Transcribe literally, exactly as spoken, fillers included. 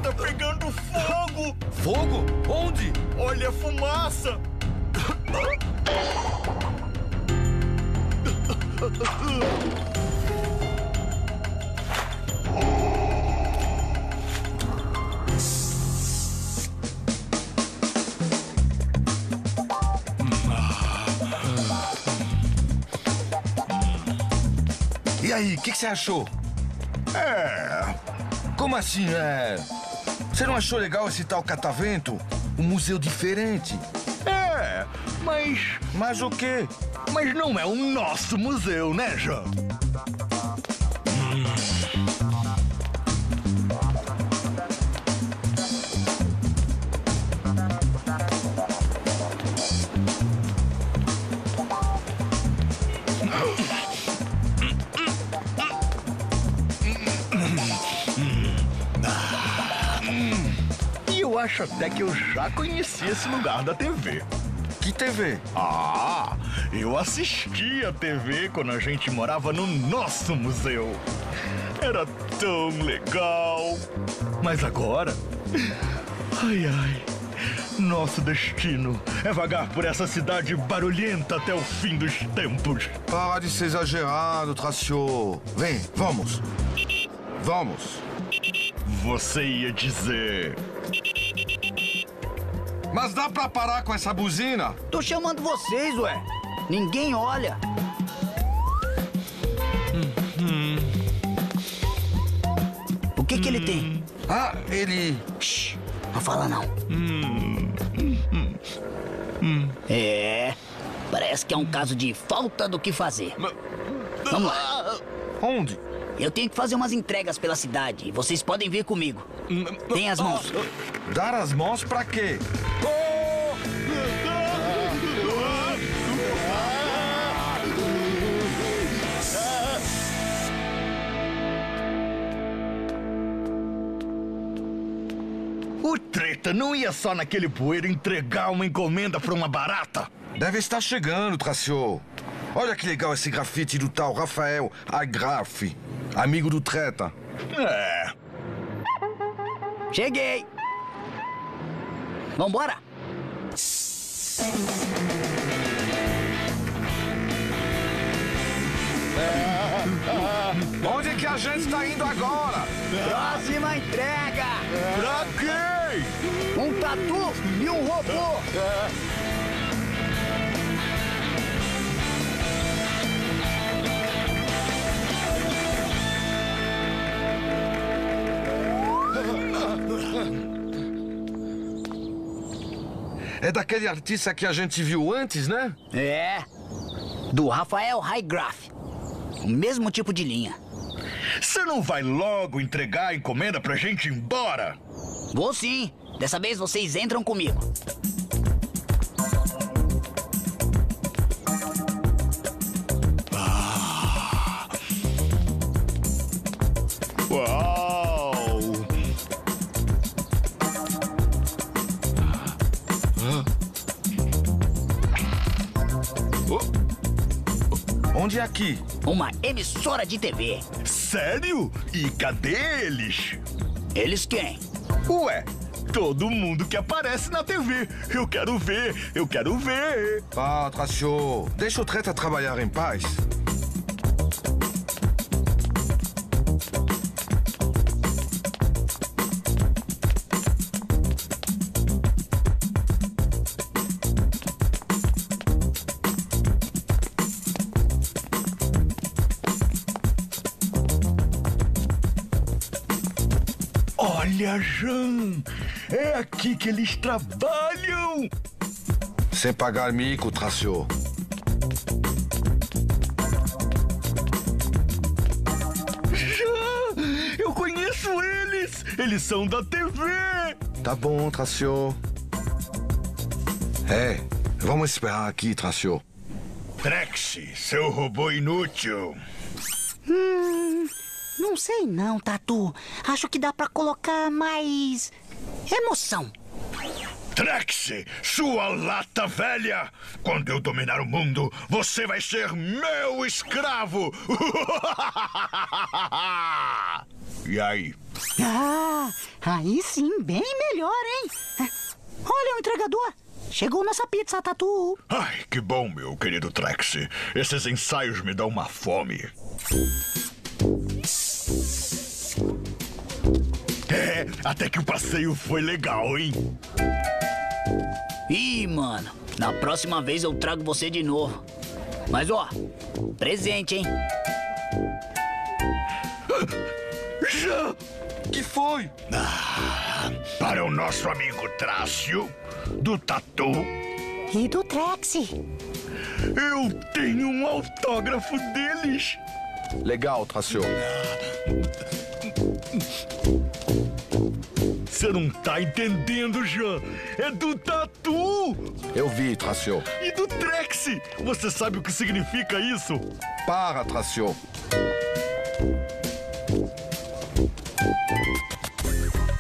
tá pegando fogo! Fogo? Onde? Olha a fumaça! E aí, o que, que você achou? É... Como assim, é? Você não achou legal esse tal catavento? Um museu diferente. É, mas... Mas o quê? Mas não é o nosso museu, né, Jean? Eu acho até que eu já conheci esse lugar da T V. Que T V? Ah, eu assisti a T V quando a gente morava no nosso museu. Era tão legal. Mas agora... Ai, ai... Nosso destino é vagar por essa cidade barulhenta até o fim dos tempos. Para de ser exagerado, Tracio. Vem, vamos. Vamos. Você ia dizer... Mas dá pra parar com essa buzina? Tô chamando vocês, ué. Ninguém olha. Hum, hum. O que que ele tem? Ah, ele... Shhh, não fala não. Hum, hum, hum. É, parece que é um caso de falta do que fazer. Vamos lá. Onde? Eu tenho que fazer umas entregas pela cidade e vocês podem vir comigo. Deem as mãos. Dar as mãos pra quê? O treta não ia só naquele bueiro entregar uma encomenda pra uma barata? Deve estar chegando, Tracio. Olha que legal esse grafite do tal Rafael Agrafe, amigo do treta. É. Cheguei. Vambora. Onde é que a gente está indo agora? Próxima entrega. Pra quem? Um tatu e um robô. É daquele artista que a gente viu antes, né? É. Do Rafael Highgraph. O mesmo tipo de linha. Você não vai logo entregar a encomenda pra gente ir embora? Vou sim. Dessa vez vocês entram comigo. Ah. Uau! Ah. Oh. Onde é aqui? Uma emissora de T V. Sério? E cadê eles? Eles quem? Ué, todo mundo que aparece na T V. Eu quero ver, eu quero ver. Ah, Tracio, deixa o treta trabalhar em paz. Olha, Jean, é aqui que eles trabalham. Sem pagar mico, Tracio. Jean, eu conheço eles. Eles são da T V. Tá bom, Tracio. É, vamos esperar aqui, Tracio. Trexie, seu robô inútil. Hum... Não sei não, Tatu. Acho que dá pra colocar mais... emoção. Trexie, sua lata velha! Quando eu dominar o mundo, você vai ser meu escravo! E aí? Ah, aí sim, bem melhor, hein? Olha o entregador. Chegou nossa pizza, Tatu. Ai, que bom, meu querido Trexie. Esses ensaios me dão uma fome. É, até que o passeio foi legal, hein? Ih, mano, na próxima vez eu trago você de novo. Mas, ó, presente, hein? Já! Que foi? Ah, para o nosso amigo Trácio, do Tatu, E do Trexie. eu tenho um autógrafo deles. Legal, Tracio. Você não tá entendendo, Jean. É do Tatu Eu vi, Tracio. e do Trexie. Você sabe o que significa isso? Para, Tracio.